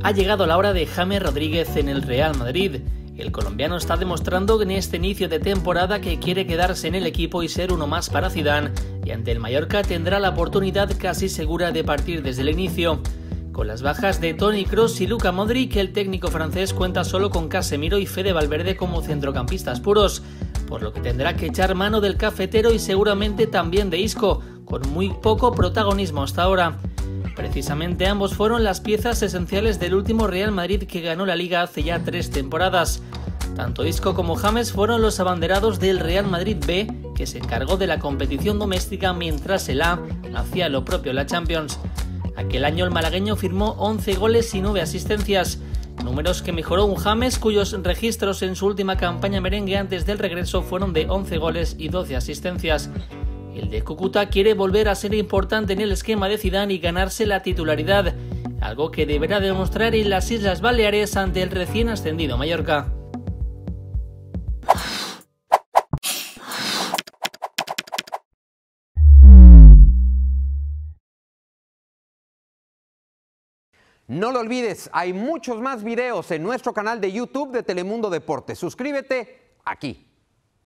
Ha llegado la hora de James Rodríguez en el Real Madrid. El colombiano está demostrando en este inicio de temporada que quiere quedarse en el equipo y ser uno más para Zidane, y ante el Mallorca tendrá la oportunidad casi segura de partir desde el inicio. Con las bajas de Toni Kroos y Luka Modric, el técnico francés cuenta solo con Casemiro y Fede Valverde como centrocampistas puros, por lo que tendrá que echar mano del cafetero y seguramente también de Isco, con muy poco protagonismo hasta ahora. Precisamente ambos fueron las piezas esenciales del último Real Madrid que ganó la Liga hace ya 3 temporadas. Tanto Isco como James fueron los abanderados del Real Madrid B, que se encargó de la competición doméstica mientras el A hacía lo propio en la Champions. Aquel año el malagueño firmó 11 goles y 9 asistencias, números que mejoró un James cuyos registros en su última campaña merengue antes del regreso fueron de 11 goles y 12 asistencias. El de Cúcuta quiere volver a ser importante en el esquema de Zidane y ganarse la titularidad, algo que deberá demostrar en las Islas Baleares ante el recién ascendido Mallorca. No lo olvides, hay muchos más videos en nuestro canal de YouTube de Telemundo Deportes. Suscríbete aquí.